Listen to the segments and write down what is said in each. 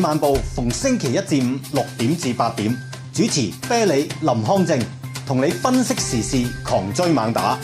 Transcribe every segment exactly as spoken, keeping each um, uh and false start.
漫步逢星期一至五六點至八點，主持啤梨林康正，同你分析時事，狂追猛打。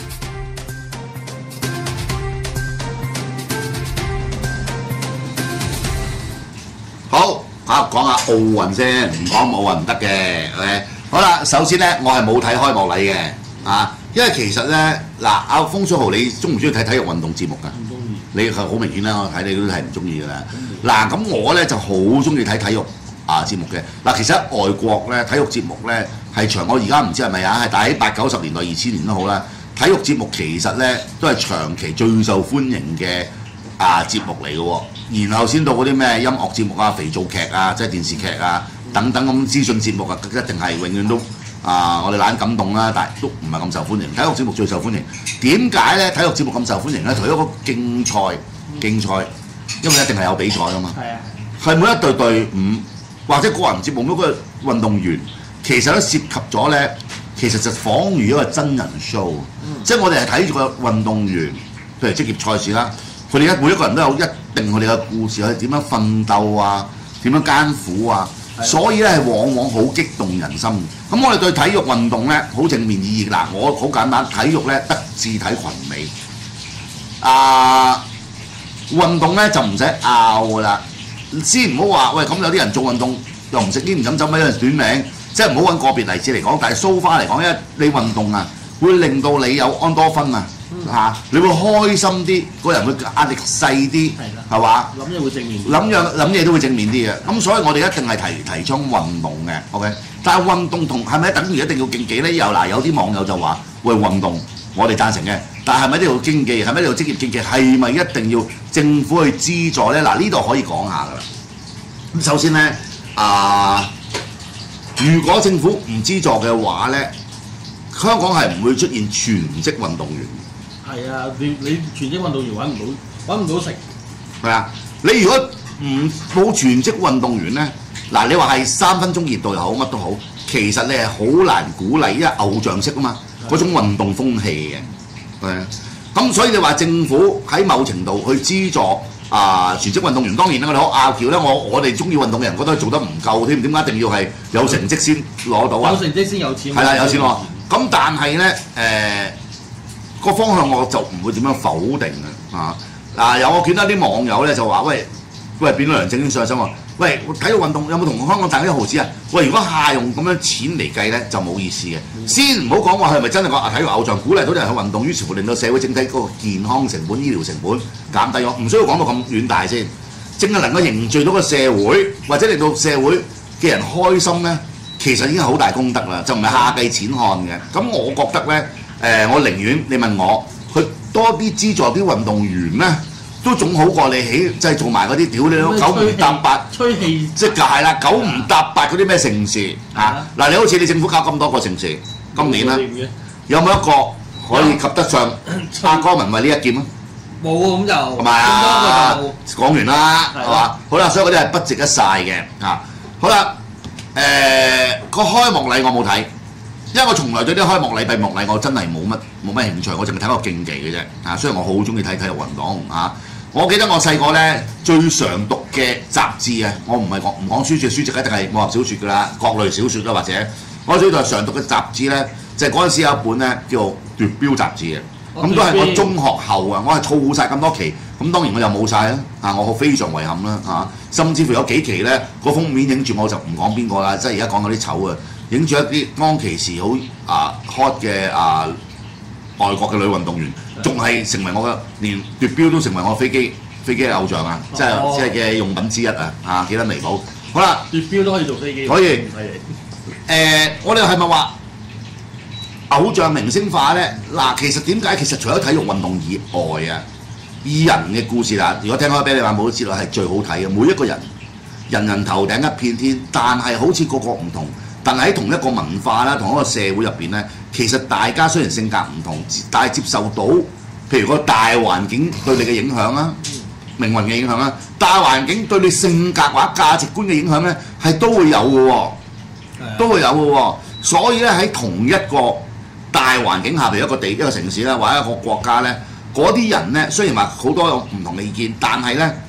好啊，講下奧運先，唔講奧運唔得嘅。OK， 好啦，首先咧，我係冇睇開幕禮嘅啊，因為其實咧嗱，阿風水豪，你中唔中意睇體育運動節目㗎？唔中意。你係好明顯啦，我睇你都係唔中意㗎啦。嗱，咁我咧就好中意睇體育啊節目嘅。嗱，其實喺外國咧，體育節目咧係長，我而家唔知係咪啊，係但喺八九十年代、二千年都好啦。體育節目其實咧都係長期最受歡迎嘅啊節目嚟嘅喎。然後先到嗰啲咩音樂節目啊、肥皂劇啊、即係電視劇啊等等咁資訊節目啊，一定係永遠都啊，我哋懶感動啦，但係都唔係咁受歡迎。體育節目最受歡迎，點解咧？體育節目咁受歡迎咧？同一個競賽，競賽，因為一定係有比賽㗎嘛。係啊。係每一隊隊伍或者個人節目每個運動員，其實都涉及咗咧，其實就仿如一個真人 show，嗯、即係我哋係睇住個運動員，譬如職業賽事啦。佢哋一每一個人都有一定佢哋嘅故事，佢點樣奮鬥啊，點樣艱苦啊，所以咧係往往好激動人心。咁我哋對體育運動咧好正面意義嗱，我好簡單，體育咧德智體群美啊，運動咧就唔使拗㗎啦。先唔好話喂，咁有啲人做運動又唔食煙唔飲酒，咪有人短命，即係唔好揾個別例子嚟講。但係 so far嚟講，因為你運動啊，會令到你有安多酚啊。嚇、啊！你會開心啲，個人會壓力細啲，係嘛？諗嘢會正面啲，諗樣諗嘢都會正面啲嘅。咁所以我哋一定係提提倡運動嘅 ，OK？但係運動同係咪等於一定要競技咧？又嗱，有啲網友就話：喂，運動我哋贊成嘅，但係咪呢度競技？係咪呢度職業競技？係咪一定要政府去資助咧？嗱，呢度可以講下㗎啦。咁首先咧，啊，如果政府唔資助嘅話咧，香港係唔會出現全職運動員。 係啊，你你全職運動員揾唔到揾唔到食。 係啊，你如果唔冇全職運動員咧，嗱你話係三分鐘熱度又好乜都好，其實你係好難鼓勵，因為偶像式啊嘛，嗰種運動風氣嘅。係啊，咁所以你話政府喺某程度去資助啊、呃、全職運動員，當然啦，我哋好拗撬咧，我我哋中意運動嘅人覺得做得唔夠添，點解一定要係有成績先攞到啊？有成績先有錢。係啦，有錢攞。咁但係咧誒。呃個方向我就唔會點樣否定嘅啊！嗱，有我見到啲網友咧就話：喂喂，變咗梁振英上身喎！喂，體育運動有冇同香港賺一毫子啊？喂，如果下用咁樣錢嚟計咧，就冇意思嘅。先唔好講話係咪真係個體育偶像鼓勵到啲人去運動，於是乎令到社會整體嗰個健康成本、醫療成本減低咗，唔需要講到咁遠大先。淨係能夠凝聚到個社會，或者令到社會嘅人開心咧，其實已經係好大功德啦，就唔係下計錢看嘅。咁我覺得咧。誒、呃，我寧願你問我，佢多啲資助啲運動員咧，都總好過你起即係做埋嗰啲屌你都九唔搭八，吹氣即係係啦，九唔搭八嗰啲咩盛事啊！嗱，你好似你政府搞咁多個盛事，今年咧有冇一個可以及得上阿江文慧呢一劍啊？冇咁就係咪啊？講完啦，係嘛？好啦，所以嗰啲係不值一晒嘅嚇。好啦，誒、呃、個開幕禮我冇睇。因為我從來對啲開幕禮、閉幕禮我真係冇乜冇乜興趣，我淨係睇個競技嘅啫。啊，雖然我好中意睇體育運動啊，我記得我細個咧最常讀嘅雜誌啊，我唔係講唔講書説，書籍一定係武俠小説㗎啦，各類小説啦或者我最常常讀嘅雜誌咧，就係嗰陣時有一本咧叫做《奪標》雜誌嘅，咁都係我中學後啊，我係儲晒咁多期，咁當然我又冇晒啦，啊，我非常遺憾啦，啊，甚至乎有幾期咧個封面影住我就唔講邊個啦，即係而家講嗰啲醜啊。影住一啲當其時好啊 hot 嘅啊外國嘅女運動員，仲係成為我嘅連奪標都成為我飛機飛機嘅偶像啊！即係即係嘅用品之一啊！啊，幾得離譜！好啦，奪標都可以做飛機，可以。誒、呃，我哋係咪話偶像明星化咧？嗱，其實點解其實除咗體育運動以外啊，藝人嘅故事啦，如果聽開啤梨漫步都知道係最好睇嘅。每一個人人人頭頂一片天，但係好似個個唔同。但係喺同一個文化啦，同一個社會入邊咧，其實大家雖然性格唔同，但係接受到，譬如個大環境對你嘅影響啦，命運嘅影響啦，大環境對你性格或者價值觀嘅影響咧，係都會有嘅喎，都會有嘅喎。所以咧喺同一個大環境下，譬如一個地一個城市啦，或者一個國家咧，嗰啲人咧雖然話好多有唔同嘅意見，但係咧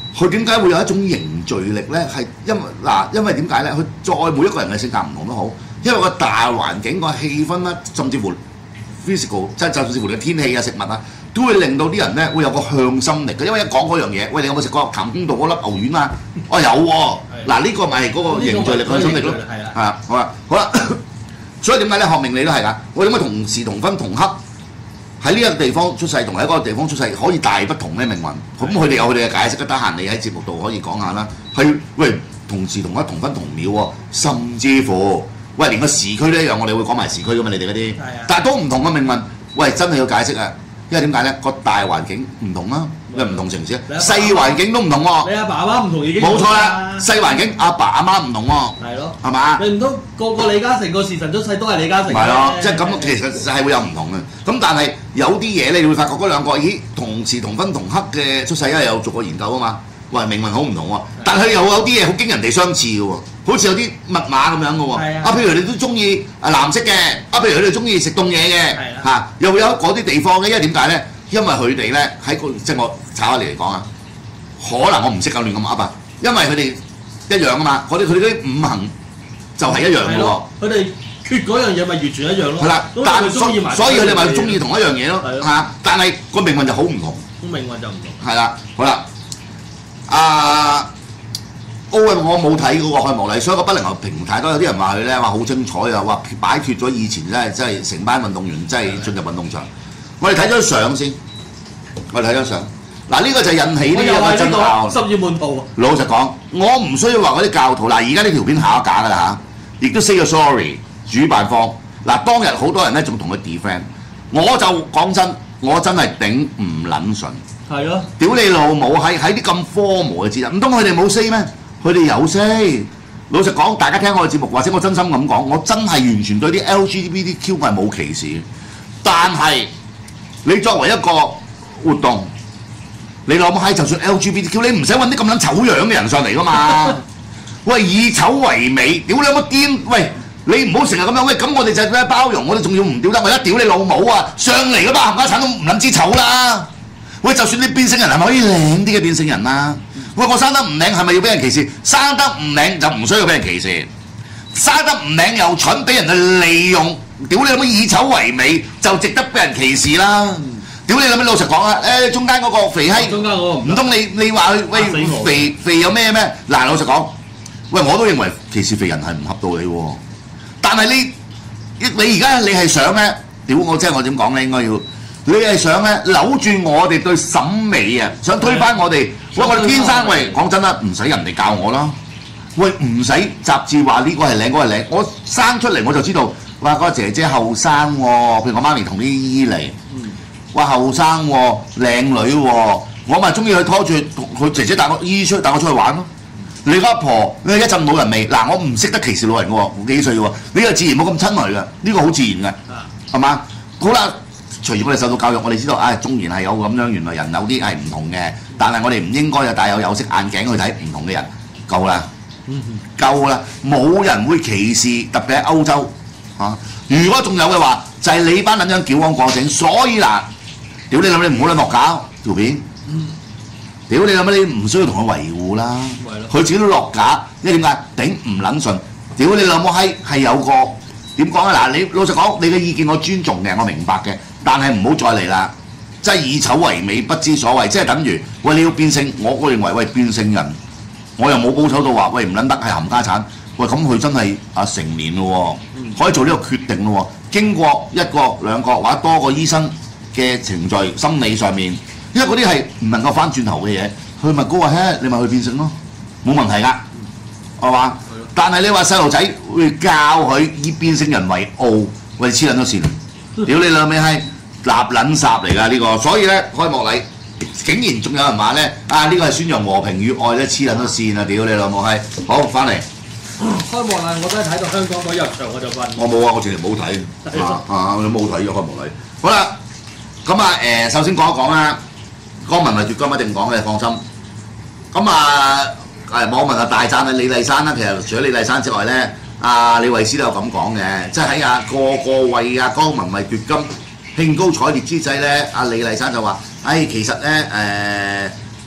佢點解會有一種凝聚力咧？係因為嗱，因為點解咧？佢再每一個人嘅性格唔同都好，因為個大環境個氣氛啦，甚至乎 physical， 即係甚至乎你嘅天氣啊、食物啊，都會令到啲人咧會有個向心力嘅。因為一講嗰樣嘢，喂，你有冇食過譚公道嗰粒牛丸啊？哦，有喎。嗱，呢個咪係嗰個凝聚力、向心力咯。係啊，好啦，好啦。所以點解咧？學命理都係㗎。我點解同時同分同刻？喺呢一個地方出世同喺嗰個地方出世可以大不同咧命運，咁佢哋有佢哋嘅解釋，得閒你喺節目度可以講下啦。係喂，同時同一同分同秒喎，甚至乎喂連個時區都一樣，我哋會講埋時區㗎嘛，你哋嗰啲，但係都唔同嘅命運。喂，真係要解釋啊！因為點解咧？個大環境唔同啦，因為唔同城市啊，細環境都唔同喎。 你阿爸阿媽唔同已經冇錯啦，細環境阿爸阿媽唔同喎。 係咯， 係嘛？ 你唔通個個李嘉誠個時辰出世都係李嘉誠？ 係咯，即係咁，其實係會有唔同嘅。咁但係有啲嘢你會發覺嗰兩個，咦，同時同分同刻嘅出世，因為有做過研究啊嘛。喂，命運好唔同喎，但係又有啲嘢好驚人哋相似嘅喎，好似有啲密碼咁樣嘅喎。啊，譬如你都中意啊藍色嘅，啊，譬如佢哋中意食凍嘢嘅，嚇，又會有嗰啲地方嘅，因為點解咧？因為佢哋咧喺個即係我炒下嚟嚟講啊，可能我唔識咁亂咁噏啊，因為佢哋一樣啊嘛，佢哋佢哋啲五行就係一樣嘅喎。佢哋缺嗰樣嘢咪完全一樣咯。係啦，但所所以佢哋咪中意同一樣嘢咯，嚇。但係個命運就好唔同。個命運就唔同。係啦，好啦。啊！奧運我冇睇嗰個開幕禮，所以個不能夠評太多。有啲人話佢咧話好精彩啊，話擺脱咗以前真係真係成班運動員真係進入運動場。我哋睇咗相先，我哋睇咗相。嗱呢個就引起呢一個爭拗。十月滿途。老實講，我唔需要話嗰啲教徒。嗱，而家呢條片下架㗎啦嚇，亦都 say 咗 sorry 主辦方。嗱，當日好多人咧仲同佢 defend， 我就講真，我真係頂唔撚順。係咯，屌你老母！喺喺啲咁科模嘅節日，唔通佢哋冇 say 咩？佢哋有 say。老實講，大家聽我嘅節目，或者我真心咁講，我真係完全對啲 L G B T Q 係冇歧視。但係你作為一個活動，你諗下，就算 L G B T Q， 你唔使揾啲咁撚醜樣嘅人上嚟噶嘛？喂，以醜為美，屌你有乜癲？喂，你唔好成日咁樣。喂，咁我哋就係包容，我哋仲要唔屌得？我一屌你老母啊！上嚟嗰班冚家產都唔撚知醜啦！喂，就算你變性人係咪可以靚啲嘅變性人啊？喂，我生得唔靚係咪要俾人歧視？生得唔靚就唔需要俾人歧視。生得唔靚又蠢，俾人去利用，屌你諗乜以醜為美就值得俾人歧視啦！屌你諗乜老實講啊？誒，中間嗰個肥閪，中間嗰個唔通你你話佢喂肥肥有咩咩？嗱，老實講，喂我都認為歧視肥人係唔合道理喎。但係你你而家你係想咧？屌我即係我點講咧？應該要。你係想咧扭轉我哋對審美啊，想推翻我哋。喂，我哋天生喂，講真啦，唔使人哋教我啦。喂，唔使雜誌話呢個係靚，嗰個係靚。我生出嚟我就知道，哇！嗰個姐姐後生喎，譬如我媽咪同啲姨嚟，哇後生喎，靚女喎，我咪中意去拖住佢姐姐帶我姨出帶我出去玩咯。你阿婆你一陣老人味，嗱我唔識得歧視老人嘅喎，幾歲喎？你又自然冇咁親密嘅，呢個好自然嘅，係嘛？好啦。隨住我哋受到教育，我哋知道，唉、哎，縱然係有咁樣，原來人有啲係唔同嘅，但係我哋唔應該就戴有有色眼鏡去睇唔同嘅人，夠啦，夠啦，冇人會歧視，特別喺歐洲嚇、啊。如果仲有嘅話，就係、是、你班撚樣矯枉過正，所以嗱，屌你諗你唔好撚落架條片，屌你諗乜你唔需要同佢維護啦，佢自己都落架，因為點解頂唔撚順？屌你老母閪係有個點講啊？嗱，你老實講，你嘅意見我尊重嘅，我明白嘅。但係唔好再嚟啦，即係以醜為美，不知所謂，即係等於喂你要變性，我我認為喂變性人，我又冇保守到話喂唔撚得係冚家產，喂咁佢真係啊成年咯喎，可以做呢個決定咯喎，經過一個兩個或者多個醫生嘅程序，心理上面，因為嗰啲係唔能夠翻轉頭嘅嘢，佢咪高話嘿，你咪去變性咯，冇問題㗎，係嘛？但係你話細路仔會教佢以變性人為傲，喂黐撚咗線。屌你老味係立撚霎嚟㗎呢個，所以咧開幕禮竟然仲有人話咧啊呢、呢個係宣揚和平與愛咧，黐撚咗線啊！屌你老母係，好翻嚟。開幕禮我都係睇到香港嗰入場我就瞓。我冇啊，我直情冇睇啊啊！我冇睇咗開幕禮。好啦，咁啊誒，首先講一講啦，江文咪奪金一定講嘅，放心。咁啊誒網民啊大讚啊李麗珊啦，其實除咗李麗珊之外咧。啊，李慧詩都有咁講嘅，即係喺啊個個為啊江文慧奪金興高采烈之際咧，阿李麗珊就話：，唉、哎，其實咧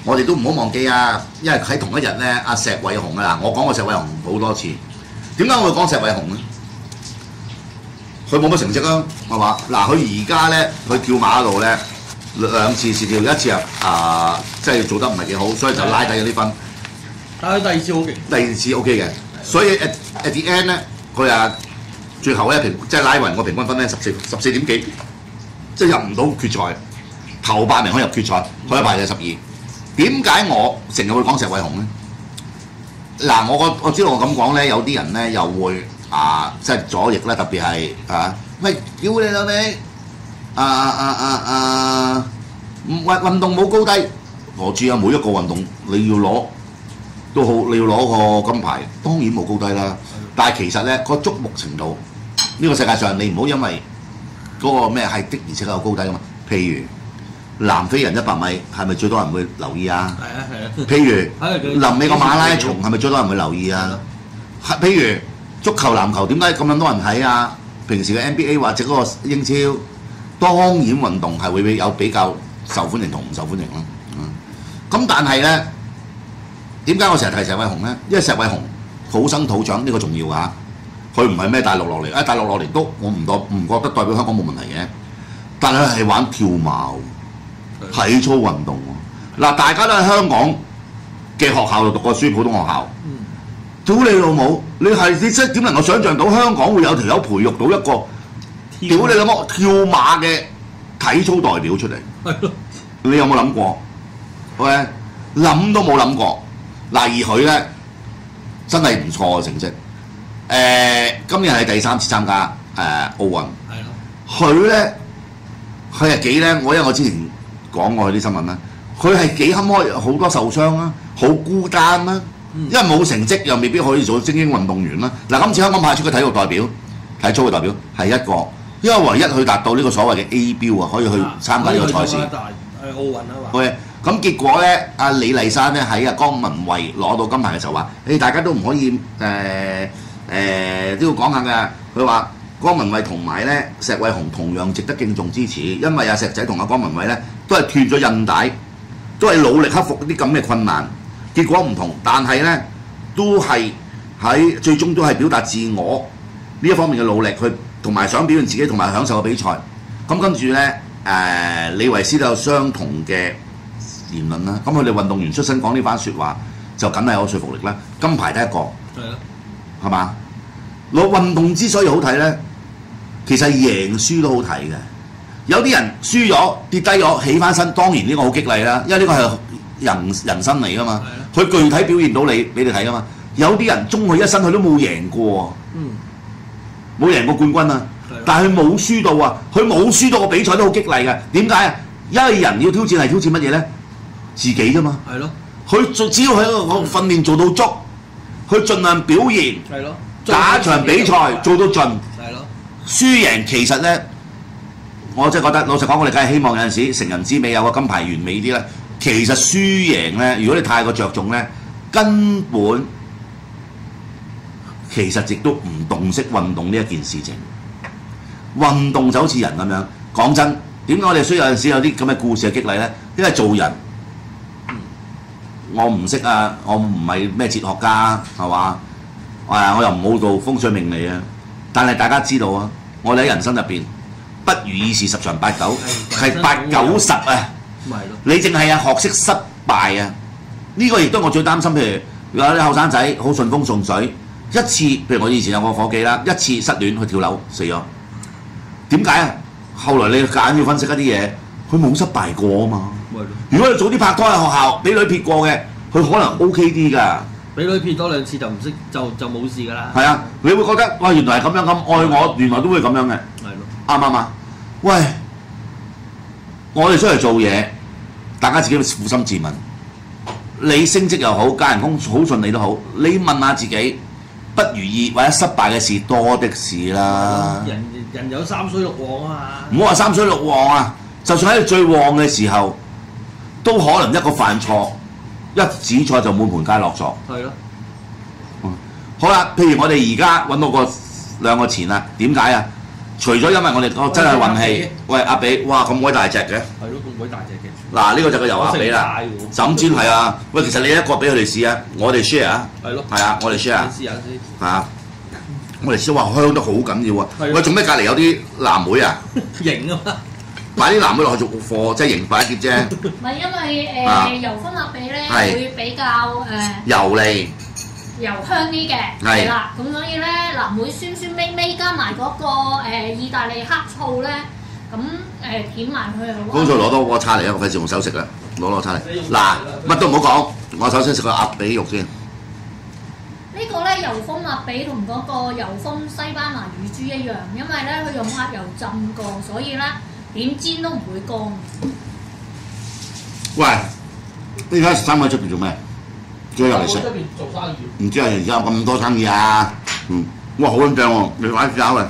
我哋都唔好忘記啊，因為喺同一日咧，阿石偉雄啊，嗱，我講過石偉雄好多次，點解我會講石偉雄咧？佢冇乜成績啊，係嘛？嗱，佢而家咧，佢跳馬路咧兩次試跳，一次啊啊，即係做得唔係幾好，所以就拉低咗啲分。 但係第二次好勁， 第二次 O K 嘅，所以 at at the end 咧，佢啊最後咧平即係拉勻個平均分咧十四十四點幾，即係入唔到決賽，頭八名可以入決賽，佢一排就十二。點解我成日會講石偉雄咧？嗱，我我我知道我咁講咧，有啲人咧又會啊，即係左翼咧，特別係啊，喂，屌你老味，啊啊啊啊，運運動冇高低，我知啊，每一個運動你要攞都好，你要攞個金牌，當然冇高低啦。但係其實咧，個矚目程度，呢、這個世界上你唔好因為嗰個咩係的而且確有高低噶嘛。譬如南非人一百米係咪最多人會留意啊？係啊係啊。譬如臨尾個馬拉松係咪最多人會留意啊？係譬如足球、籃球點解咁樣多人睇啊？平時嘅 N B A 或者嗰個英超，當然運動係會有比較受歡迎同唔受歡迎啦。嗯，咁但係咧，點解我成日提石偉雄咧？因為石偉雄土生土長呢、這個重要啊！佢唔係咩大陸落嚟，啊大陸落嚟都我唔代唔覺得代表香港冇問題嘅，但係係玩跳馬、體操運動喎。嗱，大家都喺香港嘅學校度讀過書，普通學校。屌你老母！你係你真係點能夠想像到香港會有條友培育到一個屌你老母跳馬嘅體操代表出嚟？你有冇諗過？喂，諗都冇諗過。嗱，而佢咧真係唔錯嘅成績。誒、呃，今年係第三次參加誒、呃、奧運。佢咧，佢係幾咧？我因為我之前講過佢啲新聞啦，佢係幾坎坷，好多受傷啦，好孤單啦。因為冇成績又未必可以做精英運動員啦。嗱，今次香港派出嘅體育代表、體操嘅代表係一個，因為唯一去達到呢個所謂嘅 A 標啊，可以去參加呢個賽事。誒奧運啊嘛。OK，咁結果咧，阿李麗珊咧喺阿江文慧攞到金牌嘅時候話：誒大家都唔可以誒誒、呃呃、都要講下㗎。佢話江文慧同埋咧石偉雄同樣值得敬重支持，因為阿石仔同阿江文慧咧都係斷咗韌帶，都係努力克服啲咁嘅困難。結果唔同，但係咧都係喺最終都係表達自我呢一方面嘅努力，去同埋想表現自己同埋享受嘅比賽。咁跟住咧誒，李維斯都有相同嘅言論啦。咁佢哋運動員出身講呢番説話，就梗係有說服力啦。金牌得一個，係啊，係嘛？攞運動之所以好睇咧，其實贏輸都好睇嘅。有啲人輸咗跌低咗起翻身，當然呢個好激勵啦，因為呢個係人人生嚟噶嘛。佢具體表現到你俾你睇噶嘛。有啲人終佢一生佢都冇贏過，冇、嗯、贏過冠軍啊。但係佢冇輸到啊，佢冇輸到個比賽都好激勵嘅。點解啊？因為人要挑戰係挑戰乜嘢咧？自己啫嘛。係咯。佢只要喺個訓練做到足，佢盡量表現。係咯。打一場比賽做到盡。係咯。輸贏其實咧，我真係覺得老實講，我哋梗係希望有陣時成人之美有個金牌完美啲啦。其實輸贏咧，如果你太過着重咧，根本其實亦都唔洞悉運動呢一件事情。運動就好似人咁樣，講真，點解我哋需要有陣時有啲咁嘅故事嘅激勵咧？因為做人，我唔識啊，我唔係咩哲學家，係嘛？誒，我又唔好做風水命理啊。但係大家知道啊，我哋喺人生入邊，不如意事十常八九，係八九十啊。你淨係啊學識失敗啊！呢、這個亦都我最擔心。譬如有啲後生仔好順風順水，一次譬如我以前有個伙計啦，一次失戀去跳樓死咗。點解啊？後來你夾硬要分析一啲嘢，佢冇失敗過啊嘛。如果你早啲拍拖喺學校俾女撇過嘅，佢可能 O K 啲㗎。俾女撇多兩次就唔識就就冇事㗎啦。係啊，你會覺得哇原來係咁樣咁愛我，原來都會咁樣嘅。係咯，啱唔啱啊？喂！我哋出嚟做嘢，大家自己負心自問。你升職又好，加人工好順利都好，你問下自己，不如意或者失敗嘅事多的是啦。人人有三衰六旺啊嘛。唔好話三衰六旺啊，就算喺最旺嘅時候，都可能一個犯錯，一子錯就滿盤皆落咗。係咯。嗯，好啦，譬如我哋而家揾到個兩個錢啦，點解啊？ 除咗因為我哋真係運氣，喂阿比，哇咁鬼大隻嘅， 係咯，咁鬼大隻嘅。 嗱呢個就個油鴨髀啦，枕煎係啊，喂其實你一個俾佢哋試啊，我哋 share 啊， 係咯， 係啊，我哋 share， 試下先， 係啊，我哋試話香得好緊要啊，喂做咩隔離有啲藍莓啊？ 型啊嘛， 擺啲藍莓落去做貨，即係型擺一碟啫。 唔係因為誒油封鴨髀咧會比較誒油膩。 油香啲嘅，係啦，咁所以咧藍莓酸酸味味加埋嗰個誒意大利黑醋咧，咁誒點埋佢好。 乾脆攞多個叉嚟啊！我費事用手食啦，攞攞叉嚟。嗱，乜都唔好講，我首先食個鴨髀肉先。 呢個咧油封鴨髀同嗰個油封西班牙乳豬一樣，因為咧佢用鴨油浸過，所以咧點煎都唔會乾。 喂，你而家三個喺出邊做咩？再入嚟食， 做生意。 唔知啊！而家有咁多生意啊！嗯，哇，好撚正喎！你快啲搞啊！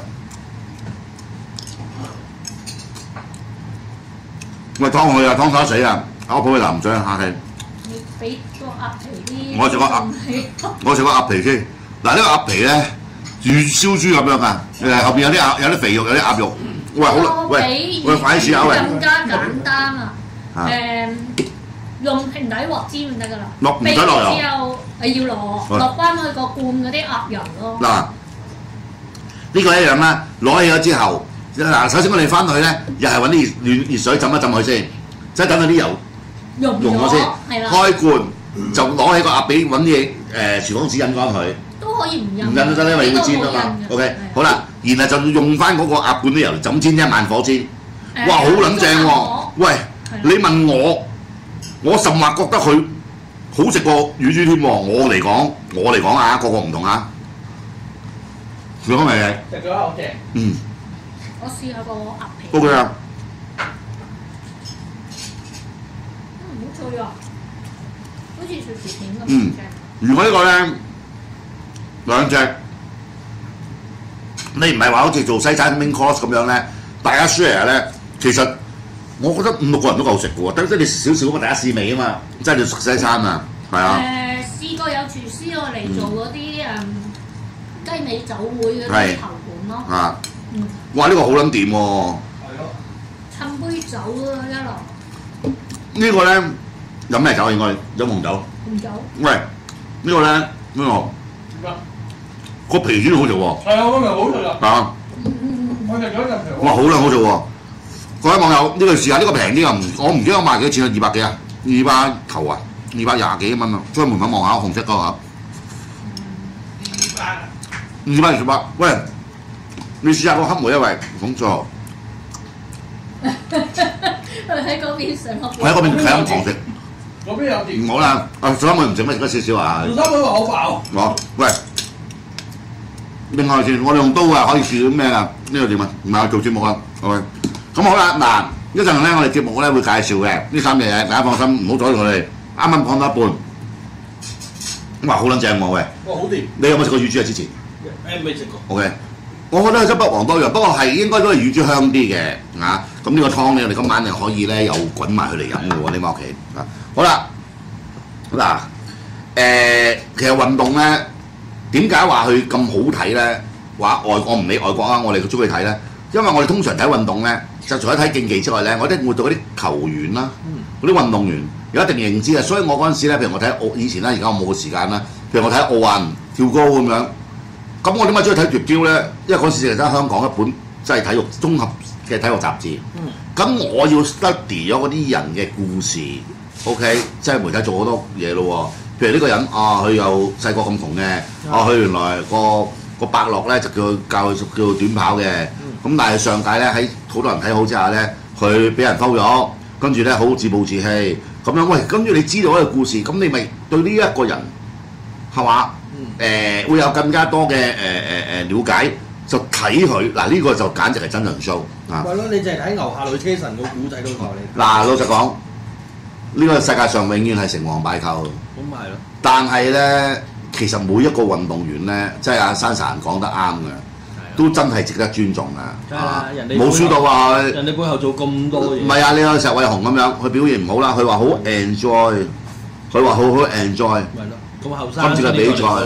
喂，劏佢啊，劏手死啊！我抱佢南嘴客氣。 你俾個鴨皮啲。 我食個鴨，我食個鴨皮先。嗱，呢個鴨皮咧，如燒豬咁樣啊！誒，後邊有啲鴨，有啲肥肉，有啲鴨肉。喂，好啦，喂，喂，快啲試下喂。 更加簡單啊！誒。用平底鑊煎就得㗎啦， 落唔使落油， 之後誒要落落翻去個罐嗰啲鴨油咯。嗱， 呢個一樣啦，攞起咗之後，嗱首先我哋翻去咧，又係揾啲熱熱水浸一浸佢先，即係等佢啲油溶咗先，開罐就攞起個鴨髀揾啲誒廚房紙印乾佢。 都可以唔印。 唔印都得，因為要煎啊嘛。OK， 好啦，然後就用翻嗰個鴨罐啲油浸煎啫，慢火煎。哇，好撚正喎！喂，你問我？我甚或覺得佢好食過乳豬添喎，我嚟講，我嚟講啊，個個唔同啊。你講咪嘅？ 食咗好正。 嗯。我試下個鴨皮。 O K 啊。 嗯，好脆啊！好似脆薯片咁。 嗯。如果呢個咧兩隻，你唔係話好似做西餐 main course 咁樣咧，大家 share 咧，其實。我覺得五六個人都夠食嘅喎，得得你少少咁大家試味啊嘛，即係你食西餐啊，係啊。 誒試過有廚師我嚟做嗰啲誒雞尾酒會嗰啲頭盤咯。啊。嗯。 哇！呢個好撚掂喎。 係咯。 襯杯酒咯一路。 呢個咧飲咩酒應該飲紅酒。 紅酒。 喂，呢個咧呢個個皮先好食喎。 係啊，嗰個好食啊。 啊。 我食咗隻皮。 哇！好撚好食喎。各位網友，呢個試下呢個平啲啊！我唔記得我賣幾多錢啊？二百幾啊？二百頭啊？二百廿幾蚊啊！出去門口望下紅色嗰個。二百。二百二十八，喂！你試下個黑莓啊喂，講錯。 佢喺嗰邊上學。 我喺嗰邊睇緊堂食。 嗰邊有碟。 唔好啦，啊小三妹唔食咩？食得少少啊。 小三妹話好飽。 我喂，另外先，我哋用刀啊可以試到咩啊？呢個點啊？唔係我做節目啊，OK。咁好啦，嗱，一陣咧，我哋節目咧會介紹嘅呢三樣嘢，大家放心，唔好阻住佢哋。啱啱講到一半，哇，好撚正喎喂！ 哇，好掂！ 你有冇食過乳豬啊？之前？ 誒未食過。 OK，我覺得真不遑多讓，不過係應該都係乳豬香啲嘅啊。咁呢個湯咧，我哋今晚就可以咧又滾埋佢嚟飲嘅喎，你翻屋企啊。好啦，嗱，誒，其實運動咧點解話佢咁好睇咧？話外國唔理外國啊，我哋中意睇咧，因為我哋通常睇運動咧。就除咗睇競技之外咧，我一定會對嗰啲球員啦、嗰啲運動員有一定認知啊。所以我嗰陣時咧，譬如我睇奧以前啦，而家我冇個時間啦。譬如我睇奧運跳高咁樣，咁我點解中意睇奪標咧？因為嗰陣時係得香港一本即係體育綜合嘅體育雜誌。咁、嗯、我要 study 咗嗰啲人嘅故事 ，OK， 即係媒體做好多嘢咯喎。譬如呢個人啊，佢又細個咁窮嘅，啊佢原來個個伯樂咧就叫教叫做短跑嘅。咁但係上屆咧喺好多人睇好之下咧，佢俾人摟咗，跟住咧好自暴自棄咁樣。喂，跟住你知道呢個故事，咁你咪對呢一個人係嘛？誒、嗯呃、會有更加多嘅誒誒誒了解，就睇佢嗱呢個就簡直係真人 show 啊！ 係咯，你淨係睇牛下女車神個古仔嗰個你。 嗱，老實講，呢、呢個世界上永遠係成王敗寇。 咁咪係咯。但係咧，其實每一個運動員咧，即係阿珊珊講得啱嘅。都真係值得尊重啊！冇輸到啊！ 人哋背後做咁多嘢。 唔係啊！你有石偉雄咁樣，佢表現唔好啦，佢話好 enjoy，佢話好好 enjoy。 咪咯，咁後生。 今次嘅比賽，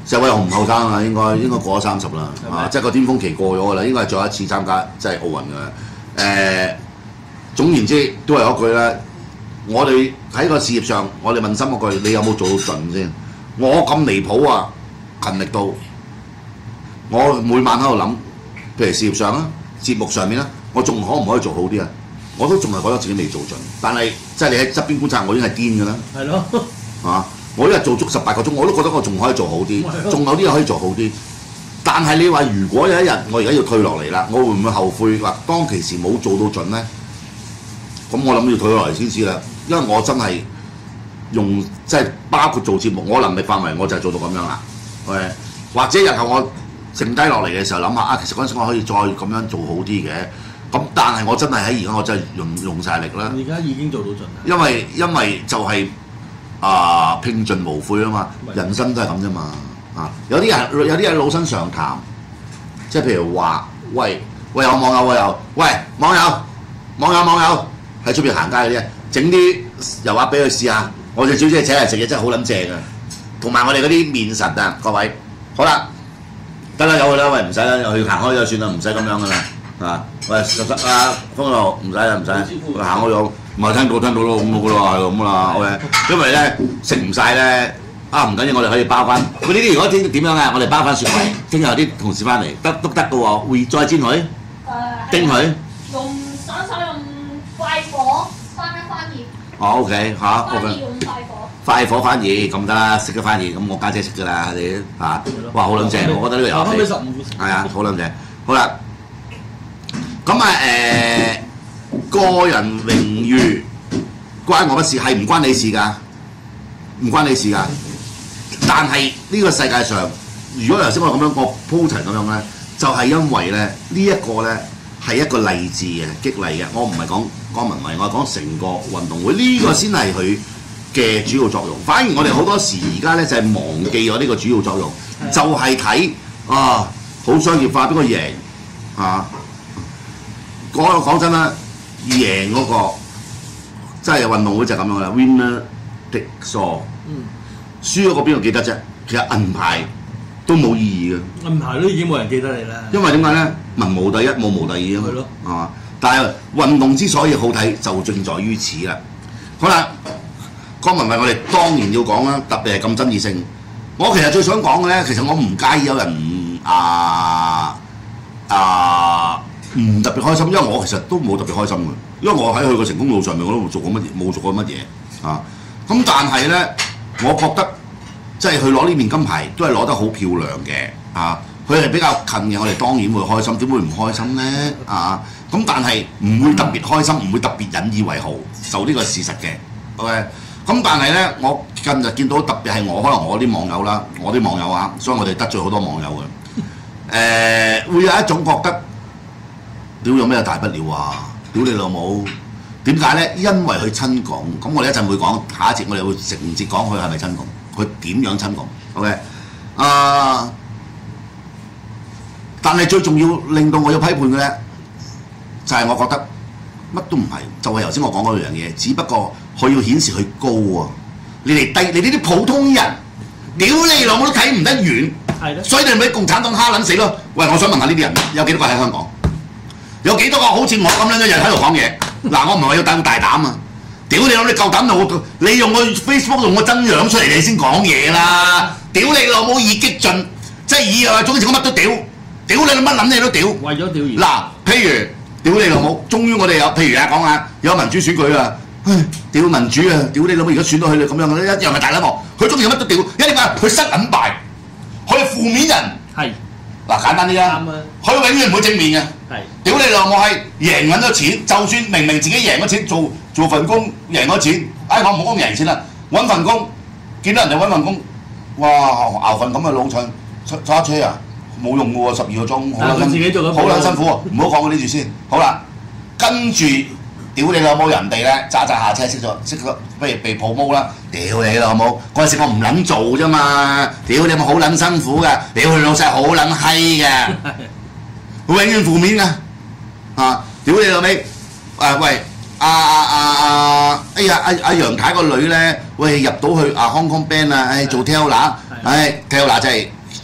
石偉雄唔後生啊，應該應該過咗三十啦，啊，即係個巔峰期過咗㗎啦，應該係再一次參加即係奧運㗎啦。誒，總言之都係嗰句啦，我哋喺個事業上，我哋問心嗰句，你有冇做到盡先？我咁離譜啊，勤力到我每晚喺度諗，譬如事業上啦、節目上面啦，我仲可唔可以做好啲啊？我都仲係覺得自己未做盡，但係即係你喺側邊觀察，我已經係癲㗎啦。 係咯， 啊！我一日做足十八個鐘，我都覺得我仲可以做好啲，仲有啲嘢可以做好啲。但係你話如果有一日我而家要退落嚟啦，我會唔會後悔話當其時冇做到盡咧？咁我諗要退落嚟先知啦，因為我真係用即係包括做節目，我能力範圍我就係做到咁樣啦。誒，或者日後我剩低落嚟嘅時候諗下啊，其實嗰陣時我可以再咁樣做好啲嘅。咁但係我真係喺而家我真係用用曬力啦。 而家已經做到盡啦。 因為因為就係、是。啊，拼盡無悔啊嘛！人生都係咁啫嘛。啊，有啲人有啲人老生常談，即係譬如話，喂喂有網友喎又，喂網友網友網友喺出邊行街嗰啲，整啲油鴨俾佢試下。我哋小姐請人食嘢真係好撚正啊！同埋我哋嗰啲面神啊，各位，好啦，得啦，有佢啦，喂唔使啦，去行開就算啦，唔使咁樣噶啦。啊，喂十十啊，風樂唔使啦，唔使，行開咗。唔係聽到聽到咯，咁嘅咯，係咁啦 ，OK。因為咧食唔晒咧，啊唔緊要，我哋可以包翻。佢呢啲如果點點樣啊？我哋包翻雪櫃，聽日有啲同事翻嚟得都得嘅喎，會再煎佢， 誒叮佢。 用手手用快火翻一翻熱。 哦 ，OK 嚇，OK。 翻熱用快火。 快火翻熱咁得啦，食咗翻熱咁我家姐食㗎啦，你嚇，哇好撚正，我覺得呢個遊戲係啊，好撚正。好啦，咁啊誒。個人榮譽關我乜事？係唔關你事㗎，唔關你事㗎。但係呢個世界上，如果頭先我咁樣個鋪陳咁樣咧，就係、是、因為咧呢一、這個咧係一個勵志嘅激勵嘅。我唔係講江文慧，我係講成個運動會呢、這個先係佢嘅主要作用。反而我哋好多時而家咧就係、是、忘記咗呢個主要作用，就係、是、睇啊好商業化邊個贏啊！講講真啦。贏嗰、那個即係運動會就係咁樣啦 ，winner takes all。嗯。輸嗰個邊個記得啫？其實銀牌都冇意義嘅。銀牌都已經冇人記得你啦。 因為點解咧？文無第一，武無第二啊嘛。係咯。係嘛？但係運動之所以好睇，就正在於此啦。好啦，江文慧我哋當然要講啦，特別係咁爭議性。我其實最想講嘅咧，其實我唔介意有人啊啊。唔特別開心，因為我其實都冇特別開心嘅，因為我喺佢個成功路上面我都冇做過乜嘢，冇做過乜嘢啊。咁但係咧，我覺得即係佢攞呢面金牌都係攞得好漂亮嘅啊。佢係比較近嘅，我哋當然會開心，點會唔開心咧啊？咁但係唔會特別開心，唔會特別引以為豪，就呢個事實嘅。OK，咁但係咧，我近日見到特別係我，可能我啲網友啦，我啲網友啊，所以我哋得罪好多網友嘅。誒、呃，會有一種覺得。屌有咩大不了啊！屌你老母！點解咧？因為佢親共，咁我哋一陣會講，下一節我哋會直接講佢係咪親共，佢點樣親共 ？OK， 啊、呃！但係最重要令到我要批判嘅咧，就係、是、我覺得乜都唔係，就係頭先我講嗰樣嘢，只不過佢要顯示佢高啊！你哋低，你呢啲普通人，屌你老母都睇唔得遠，係所以你咪共產黨蝦撚死咯！喂，我想問下呢啲人有幾多個喺香港？有幾多個好似我咁樣嘅人喺度講嘢？嗱，我唔係話要等大膽啊！屌你老母，你夠膽用你用個 Facebook 用個真樣出嚟，你先講嘢啦！屌你老母以激進，即係以啊總之講乜都屌，屌你老乜撚你都屌。為咗屌而嗱，譬如屌你老母，終於我哋有譬如啊講下有民主選舉啊，唉，屌民主啊，屌你老母而家選到佢哋咁樣嘅，一樣係大撚鑊。佢中意乜都屌，因為點解？佢失銀敗，佢係負面人。係。嗱簡單啲啦，佢永遠唔會正面嘅。係，屌你老母係贏緊咗錢，就算明明自己贏咗錢，做做份工贏咗錢，唉我唔好講贏錢啦，揾份工，見到人哋揾份工，哇熬份咁嘅老襯揸車啊，冇用嘅喎，十二個鐘，好撚辛苦，好撚辛苦喎，唔好講嗰啲住先。好啦，跟住屌你老母人哋咧揸揸下車識咗識咗，不如被 promote 啦，屌你老母嗰陣時我唔撚做啫嘛，屌你老母好撚辛苦嘅，屌佢老細好撚閪嘅。佢永遠負面㗎，啊！屌你老味，誒喂，阿阿阿阿，哎呀阿阿楊太個女咧，喂入到去啊 Hong Kong Band 啊，誒做 teller，誒 teller 就係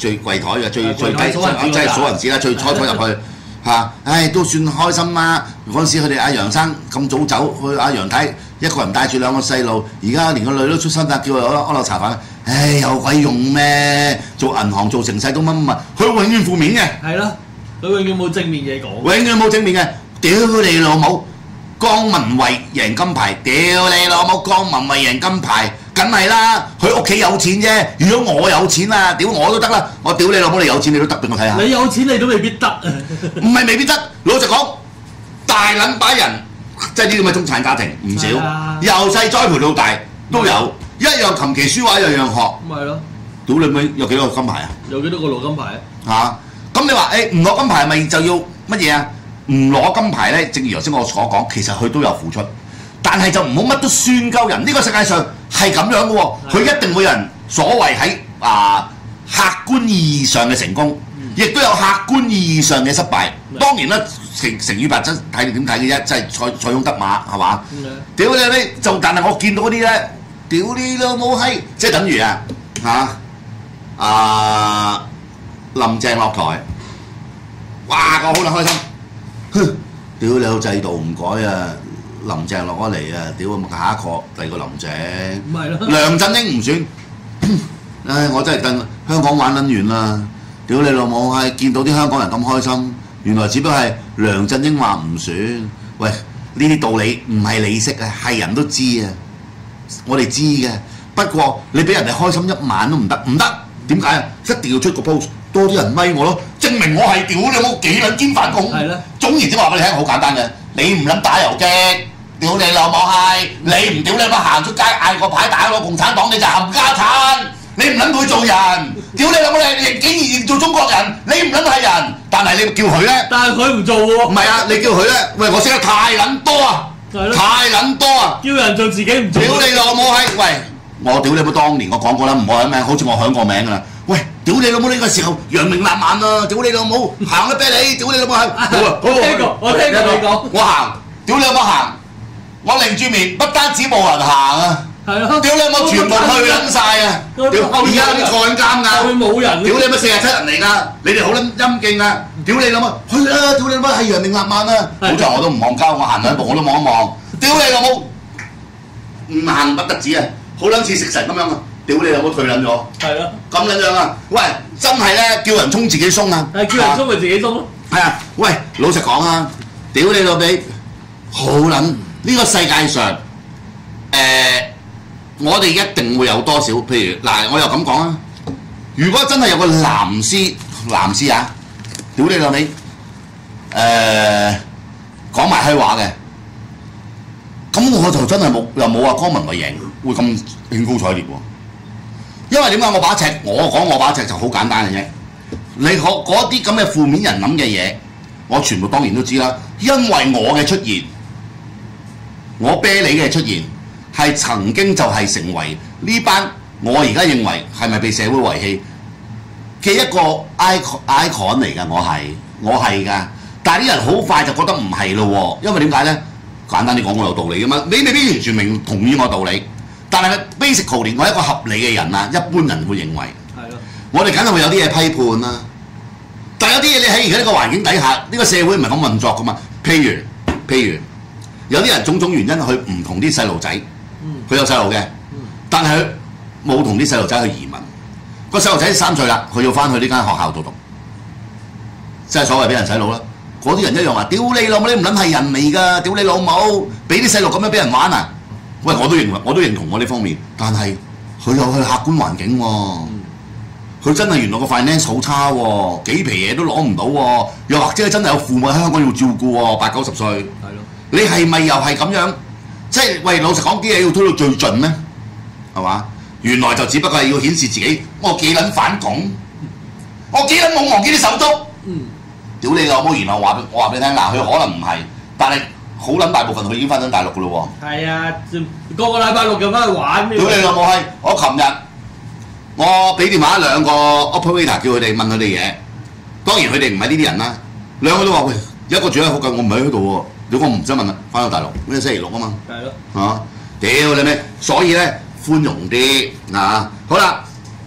最櫃台嘅最最櫃台雞即係數銀紙啦，最初初入去嚇，唉都算開心啦。嗰陣時佢哋阿楊生咁早走，去阿楊太一個人帶住兩個細路，而家連個女都出生啦，叫佢安安樂茶飯。唉，有鬼用咩？做銀行做成世都乜乜，佢永遠負面嘅。 係咯，佢永遠冇正面嘢講。 永遠冇正面嘅，屌你老母！江文慧贏金牌，屌你老母！江文慧贏金牌，梗係啦，佢屋企有錢啫。如果我有錢啊，屌我都得啦。我屌你老母，你有錢你都得俾我睇下。 你有錢你都未必得。 唔係未必得，老實講，大撚把人即係呢啲咁嘅中產家庭唔少，由細栽培到大都有，一樣琴棋書畫樣樣學。 咁咪咯。 屌你咪有幾多個金牌啊？ 有幾多個攞金牌啊？嚇！咁你話誒唔攞金牌咪就要乜嘢啊？唔攞金牌咧，正如頭先我所講，其實佢都有付出，但係就唔好乜都酸鳩人。呢個世界上係咁樣嘅喎，佢一定會有人所謂喺啊客觀意義上嘅成功，亦都有客觀意義上嘅失敗。當然啦，成成與敗真睇你點睇嘅啫，即係塞塞翁得馬係嘛？屌你你就但係我見到嗰啲咧，屌你老母閪，即係等於啊嚇啊林鄭落台，哇！我好撚開心。哼！屌你個制度唔改啊！林鄭落咗嚟啊！屌咁下一個第二個林鄭， 唔係咯。 梁振英唔選，唉！我真係戥香港玩撚完啦！屌你老母係見到啲香港人咁開心，原來只不過係梁振英話唔選。喂，呢啲道理唔係你識啊，係人都知啊！我哋知嘅，不過你俾人哋開心一晚都唔得，唔得點解啊？一定要出個 post， 多啲人咪我咯，證明我係屌你冇幾撚堅反共。係啦。總言之話俾你聽，好簡單嘅，你唔撚打遊擊，屌你老母係，你唔屌你媽行出街嗌個牌打個共產黨你就冚家產，你唔撚會做人，屌你老母你竟然做中國人，你唔撚係人，但係你叫佢咧，但係佢唔做喎。唔係啊，你叫佢咧，喂我識得太撚多啊，太撚多啊，叫人做自己唔做。屌你老母係，喂我屌你冇當年我講過啦，唔好響名，好似我響過名㗎啦。喂，屌你老母呢個時候揚名立萬啊！屌你老母行得啤你，屌你老母係。我聽過，我聽過你講。我行，屌你老母行，我擰住面，不單止冇人行啊，係咯，屌你老母全部去撚晒啊！屌，而家啲坐緊監㗎，會冇人。屌你老母四十七人嚟㗎，你哋好撚陰勁啊！屌你老母去啦！屌你老母係揚名立萬啊！好在我都唔望交，我行兩步我都望一望。屌你老母，唔行不得止啊！好撚似食神咁樣啊！屌你老母退撚咗，係咯，咁撚樣啊！喂，真係咧叫人衝自己鬆啊！係叫人衝咪自己鬆咯。係啊，喂，老實講啊，屌你老味，好撚呢個世界上，誒，我哋一定會有多少？譬如嗱，我又咁講啊，如果真係有個藍絲，藍絲啊，屌你老味，誒講埋閪話嘅，咁我就真係冇又冇話江文慧贏會咁興高采烈喎。因為點解我把尺？我講我把尺就好簡單嘅啫。你學嗰啲咁嘅負面人諗嘅嘢，我全部當然都知啦。因為我嘅出現，我啤你嘅出現，係曾經就係成為呢班我而家認為係咪被社會遺棄嘅一個 icon icon 嚟㗎。我係我係㗎，但係啲人好快就覺得唔係咯喎。因為點解咧？簡單啲講，我有道理㗎嘛。你未必完全明同意我道理。但係 basically 我係一個合理嘅人啊，一般人會認為。係咯。我哋梗係會有啲嘢批判啦，但係有啲嘢你喺而家呢個環境底下，呢個社會唔係咁運作噶嘛。譬如譬如有啲人種種原因佢唔同啲細路仔，佢有細路嘅，但係佢冇同啲細路仔去移民。個細路仔三歲啦，佢要翻去呢間學校度讀，即係所謂俾人洗腦啦。嗰啲人一樣話：屌你老母，你唔撚係人嚟㗎！屌你老母，俾啲細路咁樣俾人玩啊！喂，我都認為，我都認同我呢方面，但係佢有佢客觀環境喎、哦，佢、嗯、真係原來個 finance 好差喎、哦，幾皮嘢都攞唔到喎，又或者真係有父母喺香港要照顧喎、哦，八九十歲，係咯，你係咪又係咁樣？即係喂，老實講啲嘢要推到最盡咩？係嘛？原來就只不過係要顯示自己，我幾撚反共，我幾撚冇忘記啲手足，嗯，屌你老母！然後話我話俾你聽，嗱，佢可能唔係，但係。好撚大部分佢已經翻緊大陸噶咯喎。係啊，個個禮拜六就翻去玩。屌你老母閪！我琴日我俾電話兩個 operator 叫佢哋問佢哋嘢，當然佢哋唔係呢啲人啦。兩個都話喂，一個住喺附近，我唔喺嗰度喎。兩個唔使問啦，翻到大陸，因為星期六啊嘛。係咯。嚇！屌你咩？所以咧寬容啲啊！好啦，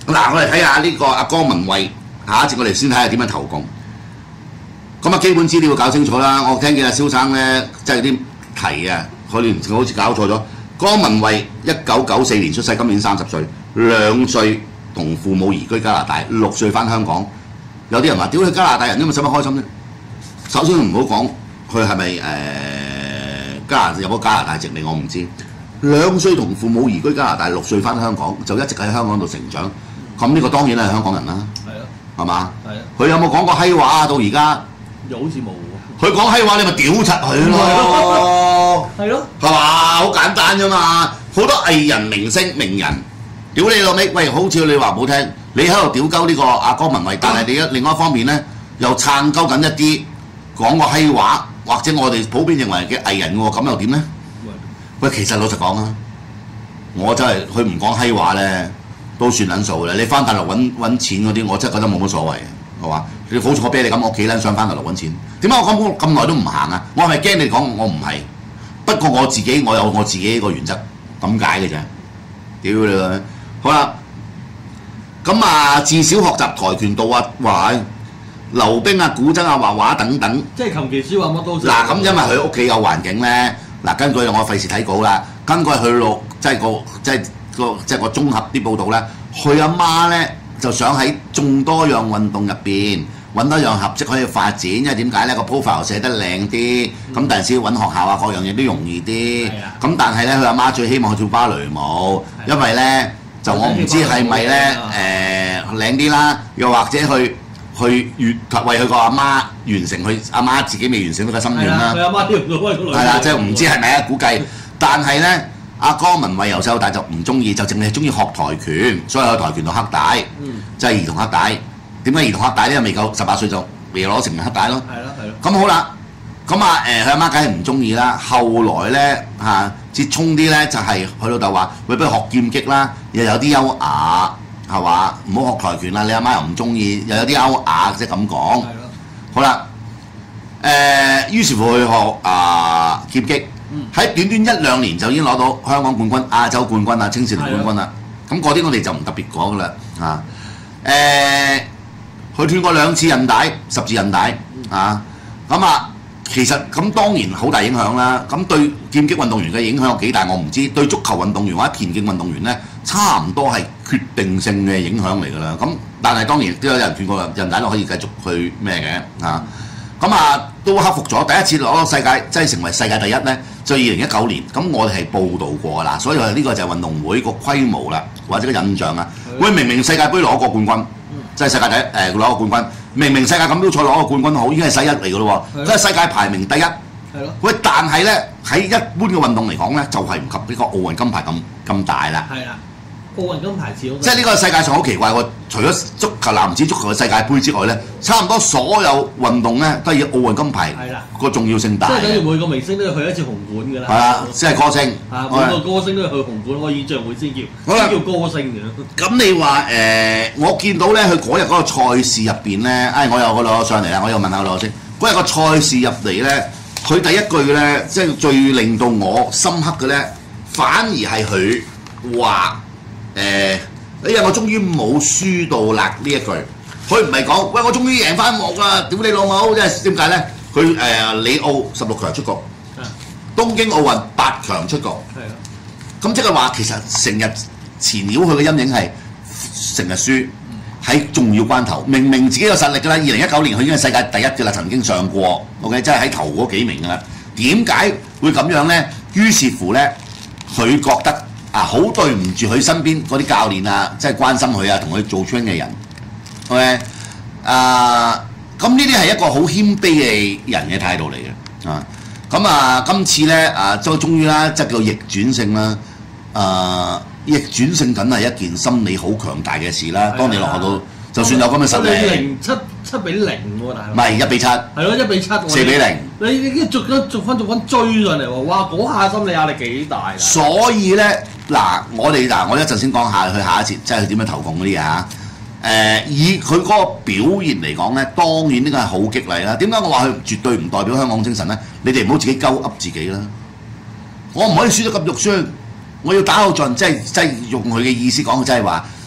嗱，我哋睇下呢個阿江文蔚，下一節我哋先睇下點樣投共。咁啊，基本資料搞清楚啦。我聽見阿蕭生咧，即係啲題啊，佢連佢好似搞錯咗。江文蔚一九九四年出世，今年三十歲，兩歲同父母移居加拿大，六歲翻香港。有啲人話：屌你加拿大人，因為使乜開心啫？首先唔好講佢係咪誒加拿有冇加拿大籍嚟，我唔知。兩歲同父母移居加拿大，六歲翻香港，就一直喺香港度成長。咁呢個當然係香港人啦。 係啊， 係嘛？ 係啊。 佢有冇講過閪話啊？到而家又好似冇喎。 佢講閪話，你咪屌柒佢咯。 係咯。 係嘛？好簡單啫嘛。好多藝人、明星、名人，屌你老味！喂，好似你話唔好聽，你喺度屌鳩呢個阿江文蔚，但係你一另外一方面咧，又撐鳩緊一啲講個閪話，或者我哋普遍認為嘅藝人喎，咁又點咧？喂，其實老實講啊，我真係佢唔講閪話咧，都算撚數嘅。你翻大陸揾揾錢嗰啲，我真係覺得冇乜所謂嘅，係嘛？你好似我啤你咁，我幾撚想翻大陸揾錢？點解我咁咁耐都唔行啊？我係咪驚你講我唔係？不過我自己我有我自己個原則，咁解嘅啫。屌你啦！好啦，咁啊，自小學習跆拳道啊，話溜冰啊、古箏啊、畫畫等等。 即係琴棋書畫乜都。 嗱，咁因為佢屋企有環境咧。嗱，根據我費事睇稿啦，根據佢錄即係個即係個即係個綜合啲報道咧，佢阿媽咧就想喺眾多樣運動入邊揾多樣合適可以發展，因為點解咧個 profile 寫得靚啲，咁第時揾學校啊各樣嘢都容易啲。咁但係咧佢阿媽最希望去跳芭蕾舞，因為咧就我唔知係咪咧誒靚啲啦，又或者去。去完為佢個阿媽完成佢阿媽自己未完成到嘅心願啦。 佢阿媽跳唔到嗰個女。 係啦，即係唔知係咪啊？估計，但係咧，阿江文蔚由細到大就唔中意，就淨係中意學跆拳，所以去跆拳道黑帶，嗯、即係兒童黑帶。點解兒童黑帶咧？未夠十八歲就未攞成人黑帶咯。係咯係咯。咁好啦，咁啊誒，佢阿媽梗係唔中意啦。後來咧嚇，折衷啲咧就係佢老豆話：喂，不如學劍擊啦，又有啲優雅。係嘛？唔好學跆拳啦！你阿媽又唔中意，又有啲歐雅，即係咁講。好啦，誒、呃，於是乎去學啊劍擊，喺、嗯、短短一兩年就已經攞到香港冠軍、亞洲冠軍啊、青少年冠軍啦。咁嗰啲我哋就唔特別講噶啦嚇。誒、呃，佢斷過兩次韌帶，十字韌帶啊。咁啊，其實咁當然好大影響啦。咁對劍擊運動員嘅影響有幾大我唔知，對足球運動員或者田徑運動員咧，差唔多係決定性嘅影響嚟㗎啦。咁但係當然都有人斷過韌帶都可以繼續去咩嘅嚇。咁啊都克服咗，第一次攞到世界即係成為世界第一咧，就二零一九年。咁我哋係報導過啦，所以呢個就係運動會個規模啦，或者個印象啊。喂，明明世界盃攞過冠軍，即係世界第一誒攞個冠軍，明明世界錦標賽攞個冠軍好，已經係世一嚟㗎咯喎，都係世界排名第一。喂，但係咧喺一般嘅運動嚟講咧，就係唔及呢個奧運金牌咁咁大啦。係啦。奧運金牌似好，即係呢個世界上好奇怪喎！除咗足球男子足球嘅世界盃之外咧，差唔多所有運動咧都係以奧運金牌個重要性大。即係等於每個明星都要去一次紅館㗎啦。係啊，即係歌星。啊，每個歌星都要去紅館開演唱會先叫，先叫歌星嘅。咁你話誒、呃，我見到咧，佢嗰日嗰個賽事入邊咧，唉，我又我攞上嚟啦，我又問下我先。嗰日個賽事入嚟咧，佢第一句咧，即係最令到我深刻嘅咧，反而係佢話。誒，哎呀！我終於冇輸到啦呢一句，佢唔係講，喂，我終於贏翻我啦！屌你老母！即係點解咧？佢誒里奧十六強出局，東京奧運八強出局，咁即係話其實成日纏繞佢嘅陰影係成日輸喺重要關頭，明明自己有實力㗎啦。二零一九年佢已經係世界第一㗎啦，曾經上過 ，OK， 即係喺頭嗰幾名㗎啦。點解會咁樣咧？於是乎咧，佢覺得。啊！好對唔住佢身邊嗰啲教練啊，即係關心佢啊，同佢做 train 嘅人 ，OK 啊？咁呢啲係一個好謙卑嘅人嘅態度嚟嘅啊！咁啊，今次咧啊，就終於啦，即係叫逆轉勝啦！啊，逆轉勝梗係一件心理好強大嘅事啦。當你落去到，就算有咁嘅實力，零七七比零喎，大佬。唔係一比七。係咯，一比七。四比零。你你逐咗逐分逐分追上嚟喎，哇！嗰下心理壓力幾大啊！所以咧。嗱，我哋嗱，我一陣先講下佢下一節，即係佢點樣投共嗰啲嘢嚇。誒，以佢嗰個表現嚟講咧，當然呢個係好激勵啦。點解我話佢絕對唔代表香港精神咧？你哋唔好自己鳩噏自己啦。我唔可以輸得咁肉酸，我要打到盡，即係即係用佢嘅意思講，即係話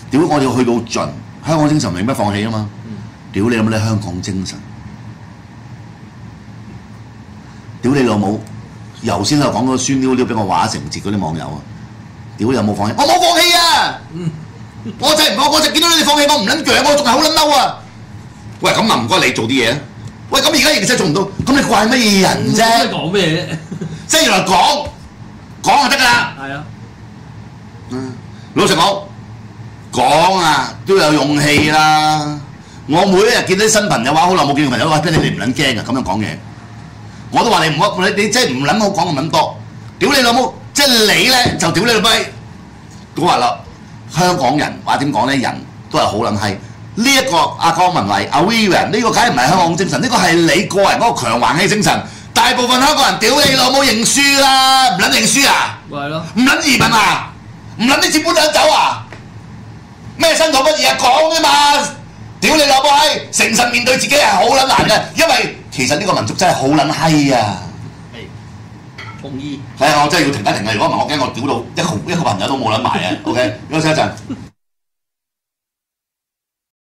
屌我哋要去到盡，香港精神永不放棄啊嘛！屌你有冇啲香港精神？屌你老母！頭先又講嗰個酸溜溜俾我話成節嗰啲網友啊！屌你有冇放棄？我冇放棄啊！我就係唔我我就見到你哋放棄，我唔撚鋸，我仲係好撚嬲啊！喂，咁啊唔該你做啲嘢啊！喂，咁而家形勢做唔到，咁你怪乜嘢人啫？ 你講咩啫？ 即係原來講講就得㗎啦。 係啊。 嗯，老實講，講啊都有勇氣啦。我每一日見到啲新朋友話好耐冇見到朋友話，俾你哋唔撚驚啊，咁樣講嘢。我都話你唔好，你你真係唔撚好講咁撚多。屌你老母！即係你咧就屌你老閪。我話啦，香港人話點講咧？人都係好撚閪。呢一個阿江文慧阿 Vivian 呢個梗係唔係香港精神？呢個係你個人嗰個強橫氣精神。大部分香港人屌你老母認輸啦，唔撚認輸啊？ 咪係咯。 唔撚移民啊？唔撚啲資本撚走啊？咩新土乜嘢啊？講啫嘛！屌你老母閪！誠實面對自己係好撚難嘅，因為其實呢個民族真係好撚閪啊！ 係，同意。 係啊，我真係要停一停啊！如果唔係，我驚我屌到一個一個朋友都冇撚埋啊！OK，休息一陣。